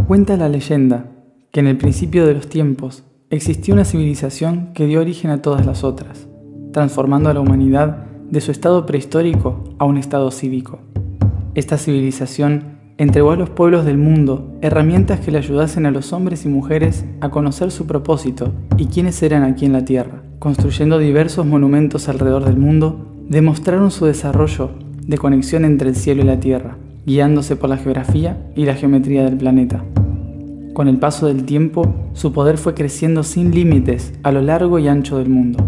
Cuenta la leyenda que en el principio de los tiempos existió una civilización que dio origen a todas las otras, transformando a la humanidad de su estado prehistórico a un estado cívico. Esta civilización entregó a los pueblos del mundo herramientas que le ayudasen a los hombres y mujeres a conocer su propósito y quiénes eran aquí en la Tierra. Construyendo diversos monumentos alrededor del mundo, demostraron su desarrollo de conexión entre el cielo y la Tierra, guiándose por la geografía y la geometría del planeta. Con el paso del tiempo, su poder fue creciendo sin límites a lo largo y ancho del mundo.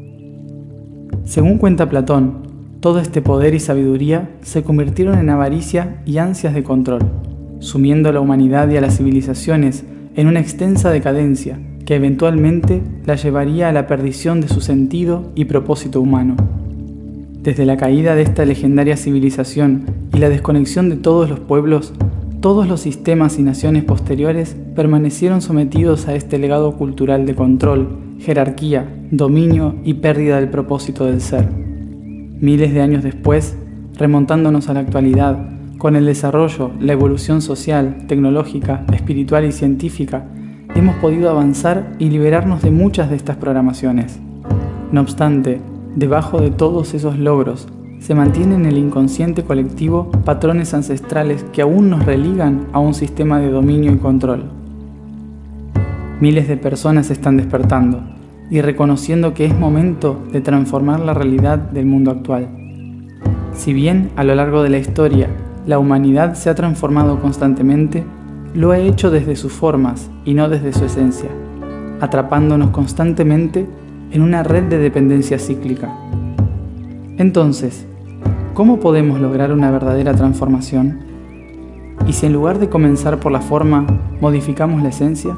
Según cuenta Platón, todo este poder y sabiduría se convirtieron en avaricia y ansias de control, sumiendo a la humanidad y a las civilizaciones en una extensa decadencia que eventualmente la llevaría a la perdición de su sentido y propósito humano. Desde la caída de esta legendaria civilización y la desconexión de todos los pueblos, todos los sistemas y naciones posteriores permanecieron sometidos a este legado cultural de control, jerarquía, dominio y pérdida del propósito del ser. Miles de años después, remontándonos a la actualidad, con el desarrollo, la evolución social, tecnológica, espiritual y científica, hemos podido avanzar y liberarnos de muchas de estas programaciones. No obstante, debajo de todos esos logros, se mantienen en el inconsciente colectivo patrones ancestrales que aún nos religan a un sistema de dominio y control. Miles de personas están despertando y reconociendo que es momento de transformar la realidad del mundo actual. Si bien a lo largo de la historia la humanidad se ha transformado constantemente, lo ha hecho desde sus formas y no desde su esencia, atrapándonos constantemente en una red de dependencia cíclica. Entonces, ¿cómo podemos lograr una verdadera transformación? ¿Y si en lugar de comenzar por la forma, modificamos la esencia?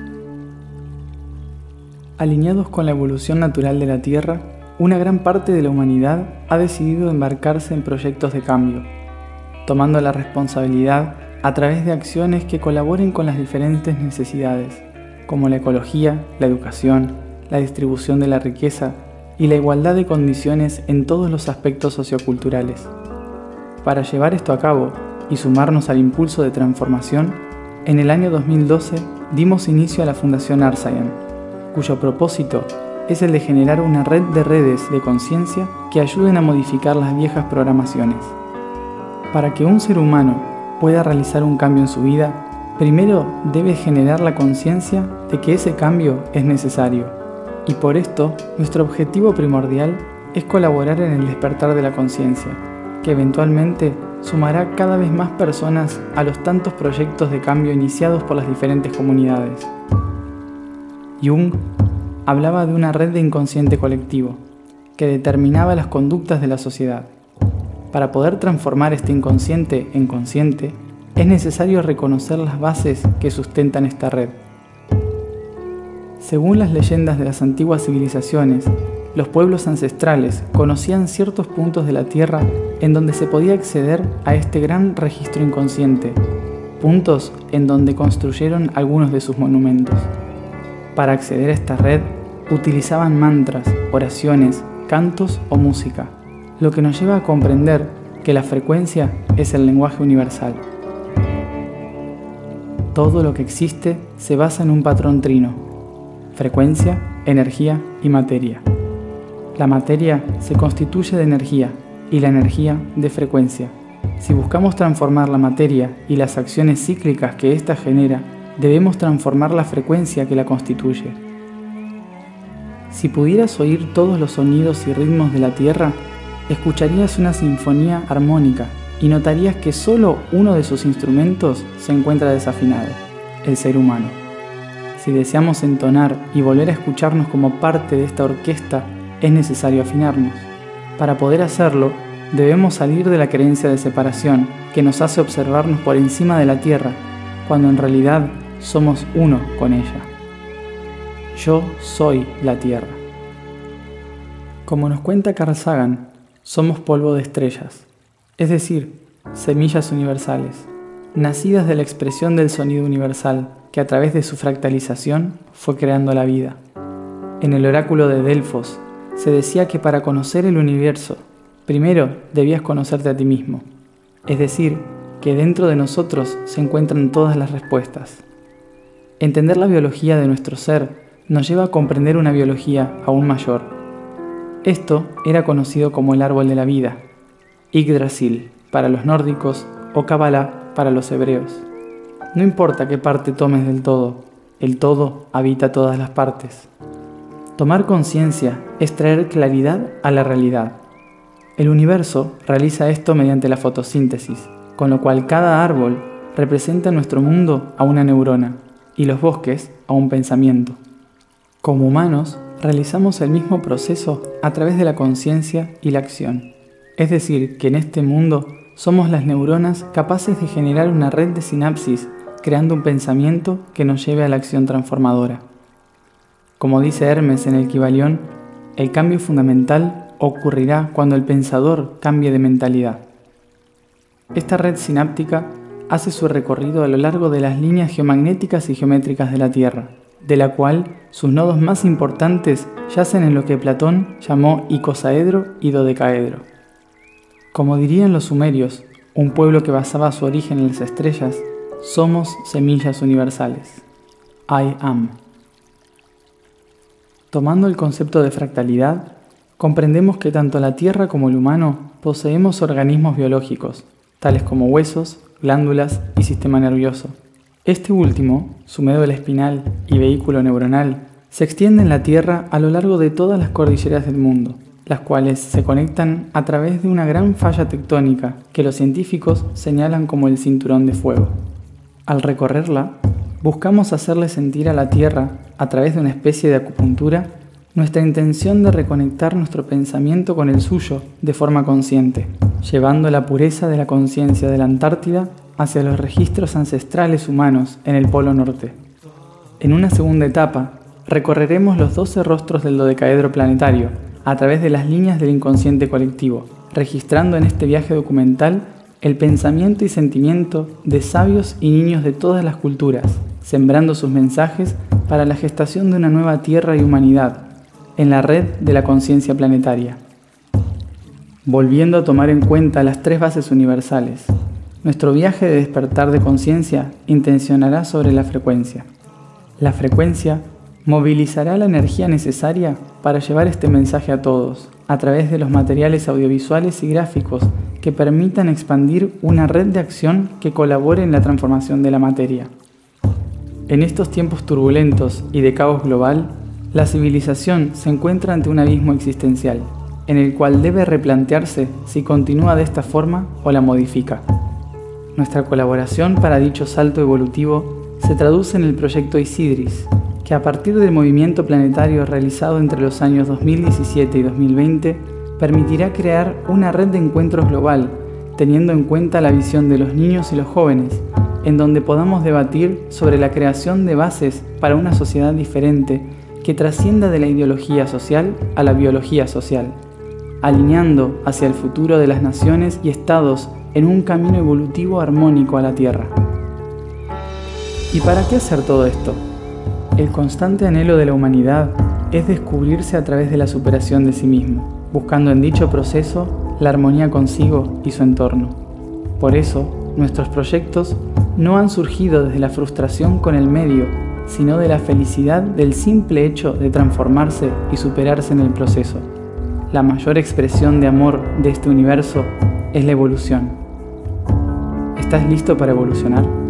Alineados con la evolución natural de la Tierra, una gran parte de la humanidad ha decidido embarcarse en proyectos de cambio, tomando la responsabilidad a través de acciones que colaboren con las diferentes necesidades, como la ecología, la educación, la distribución de la riqueza y la igualdad de condiciones en todos los aspectos socioculturales. Para llevar esto a cabo y sumarnos al impulso de transformación, en el año 2012 dimos inicio a la Fundación Arsayan, cuyo propósito es el de generar una red de redes de conciencia que ayuden a modificar las viejas programaciones. Para que un ser humano pueda realizar un cambio en su vida, primero debe generar la conciencia de que ese cambio es necesario. Y por esto, nuestro objetivo primordial es colaborar en el despertar de la conciencia, que eventualmente sumará cada vez más personas a los tantos proyectos de cambio iniciados por las diferentes comunidades. Jung hablaba de una red de inconsciente colectivo, que determinaba las conductas de la sociedad. Para poder transformar este inconsciente en consciente, es necesario reconocer las bases que sustentan esta red. Según las leyendas de las antiguas civilizaciones, los pueblos ancestrales conocían ciertos puntos de la Tierra en donde se podía acceder a este gran registro inconsciente, puntos en donde construyeron algunos de sus monumentos. Para acceder a esta red, utilizaban mantras, oraciones, cantos o música, lo que nos lleva a comprender que la frecuencia es el lenguaje universal. Todo lo que existe se basa en un patrón trino: frecuencia, energía y materia. La materia se constituye de energía y la energía de frecuencia. Si buscamos transformar la materia y las acciones cíclicas que ésta genera, debemos transformar la frecuencia que la constituye. Si pudieras oír todos los sonidos y ritmos de la Tierra, escucharías una sinfonía armónica y notarías que solo uno de sus instrumentos se encuentra desafinado: el ser humano. Si deseamos entonar y volver a escucharnos como parte de esta orquesta, es necesario afinarnos. Para poder hacerlo, debemos salir de la creencia de separación que nos hace observarnos por encima de la Tierra, cuando en realidad somos uno con ella. Yo soy la Tierra. Como nos cuenta Carl Sagan, somos polvo de estrellas, es decir, semillas universales, nacidas de la expresión del sonido universal que a través de su fractalización fue creando la vida. En el oráculo de Delfos se decía que para conocer el universo, primero debías conocerte a ti mismo, es decir, que dentro de nosotros se encuentran todas las respuestas. Entender la biología de nuestro ser nos lleva a comprender una biología aún mayor. Esto era conocido como el árbol de la vida, Yggdrasil para los nórdicos o Kabbalah para los hebreos. No importa qué parte tomes del todo, el todo habita todas las partes. Tomar conciencia es traer claridad a la realidad. El universo realiza esto mediante la fotosíntesis, con lo cual cada árbol representa en nuestro mundo a una neurona y los bosques a un pensamiento. Como humanos, realizamos el mismo proceso a través de la conciencia y la acción. Es decir, que en este mundo somos las neuronas capaces de generar una red de sinapsis creando un pensamiento que nos lleve a la acción transformadora. Como dice Hermes en el Kybalión, el cambio fundamental ocurrirá cuando el pensador cambie de mentalidad. Esta red sináptica hace su recorrido a lo largo de las líneas geomagnéticas y geométricas de la Tierra, de la cual sus nodos más importantes yacen en lo que Platón llamó icosaedro y dodecaedro. Como dirían los sumerios, un pueblo que basaba su origen en las estrellas, somos semillas universales. I am. Tomando el concepto de fractalidad, comprendemos que tanto la Tierra como el humano poseemos organismos biológicos, tales como huesos, glándulas y sistema nervioso. Este último, su médula espinal y vehículo neuronal, se extiende en la Tierra a lo largo de todas las cordilleras del mundo, las cuales se conectan a través de una gran falla tectónica que los científicos señalan como el cinturón de fuego. Al recorrerla, buscamos hacerle sentir a la Tierra, a través de una especie de acupuntura, nuestra intención de reconectar nuestro pensamiento con el suyo de forma consciente, llevando la pureza de la conciencia de la Antártida hacia los registros ancestrales humanos en el Polo Norte. En una segunda etapa, recorreremos los 12 rostros del dodecaedro planetario a través de las líneas del inconsciente colectivo, registrando en este viaje documental el pensamiento y sentimiento de sabios y niños de todas las culturas, sembrando sus mensajes para la gestación de una nueva tierra y humanidad, en la red de la conciencia planetaria. Volviendo a tomar en cuenta las 3 bases universales, nuestro viaje de despertar de conciencia intencionará sobre la frecuencia. La frecuencia movilizará la energía necesaria para llevar este mensaje a todos, a través de los materiales audiovisuales y gráficos que permitan expandir una red de acción que colabore en la transformación de la materia. En estos tiempos turbulentos y de caos global, la civilización se encuentra ante un abismo existencial, en el cual debe replantearse si continúa de esta forma o la modifica. Nuestra colaboración para dicho salto evolutivo se traduce en el proyecto Isidris, que a partir del movimiento planetario realizado entre los años 2017 y 2020, permitirá crear una red de encuentros global, teniendo en cuenta la visión de los niños y los jóvenes, en donde podamos debatir sobre la creación de bases para una sociedad diferente que trascienda de la ideología social a la biología social, alineando hacia el futuro de las naciones y estados en un camino evolutivo armónico a la Tierra. ¿Y para qué hacer todo esto? El constante anhelo de la humanidad es descubrirse a través de la superación de sí mismo, buscando en dicho proceso la armonía consigo y su entorno. Por eso, nuestros proyectos no han surgido desde la frustración con el medio, sino de la felicidad del simple hecho de transformarse y superarse en el proceso. La mayor expresión de amor de este universo es la evolución. ¿Estás listo para evolucionar?